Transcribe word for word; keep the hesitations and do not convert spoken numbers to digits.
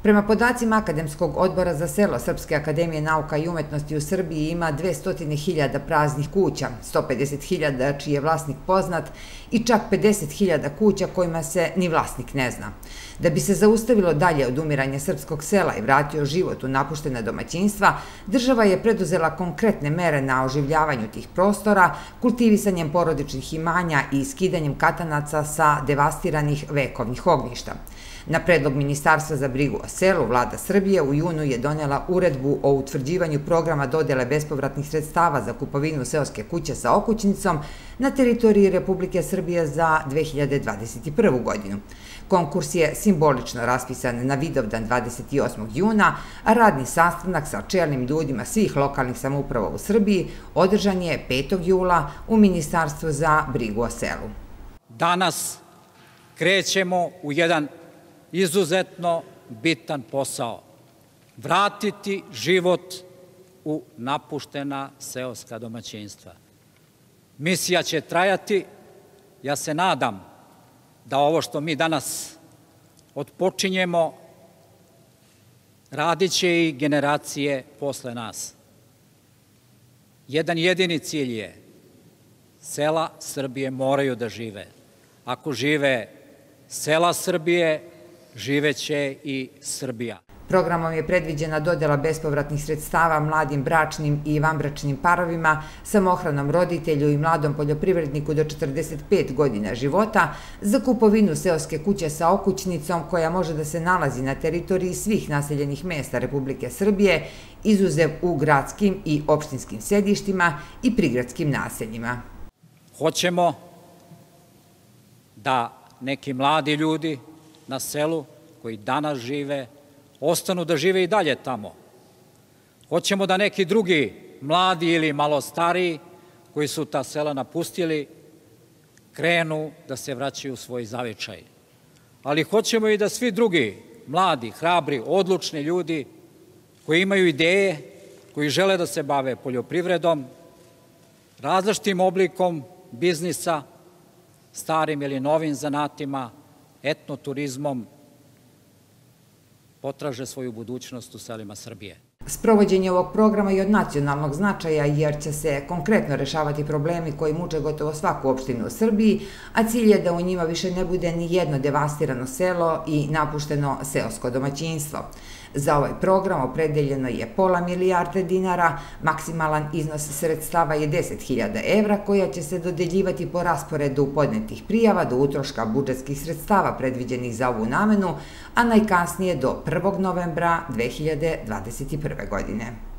Prema podacima Akademskog odbora za selo Srpske akademije nauka i umetnosti u Srbiji ima dvesta hiljada praznih kuća, sto pedeset hiljada čiji je vlasnik poznat i čak pedeset hiljada kuća kojima se ni vlasnik ne zna. Da bi se zaustavilo dalje odumiranje srpskog sela i vratio život u napuštena domaćinstva, država je preduzela konkretne mere na oživljavanju tih prostora, kultivisanjem porodičnih imanja i skidanjem katanaca sa devastiranih vekovnih ognjišta. Na predlog Ministarstva za brigu o selu, Vlada Srbije u junu je donela uredbu o utvrđivanju programa dodele bespovratnih sredstava za kupovinu seoske kuće sa okućnicom na teritoriji Republike Srbije za dve hiljade dvadeset prvu. godinu. Konkurs je simbolično raspisan na Vidovdan dvadeset osmog juna, a radni sastanak sa čelnim ljudima svih lokalnih samouprava u Srbiji održan je petog jula u Ministarstvu za brigu o selu. Danas krećemo u jedan izuzetno bitan posao. Vratiti život u napuštena seoska domaćinstva. Misija će trajati. Ja se nadam da ovo što mi danas otpočinjemo radit će i generacije posle nas. Jedan jedini cilj je: sela Srbije moraju da žive. Ako žive sela Srbije, živeće i Srbija. Programom je predviđena dodela bespovratnih sredstava mladim bračnim i vanbračnim parovima, samohranom roditelju i mladom poljoprivredniku do četrdeset pet godina života za kupovinu seoske kuće sa okućnicom koja može da se nalazi na teritoriji svih naseljenih mesta Republike Srbije, izuzev u gradskim i opštinskim sedištima i prigradskim naseljima. Hoćemo da neki mladi ljudi na selu koji danas žive ostanu da žive i dalje tamo. Hoćemo da neki drugi mladi ili malo stariji koji su ta sela napustili krenu da se vraćaju u svoj zavičaj. Ali hoćemo i da svi drugi mladi, hrabri, odlučni ljudi koji imaju ideje, koji žele da se bave poljoprivredom, različitim oblikom biznisa, starim ili novim zanatima, etnoturizmom, potraže svoju budućnost u selima Srbije. Sprovođenje ovog programa je od nacionalnog značaja jer će se konkretno rešavati problemi koji muče gotovo svaku opštinu u Srbiji, a cilj je da u njima više ne bude ni jedno devastirano selo i napušteno seosko domaćinstvo. Za ovaj program opredeljeno je pola milijarde dinara, maksimalan iznos sredstava je deset hiljada evra koja će se dodeljivati po rasporedu podnetih prijava do utroška budžetskih sredstava predviđenih za ovu namenu, a najkasnije do prvog novembra dve hiljade dvadeset prve. godine.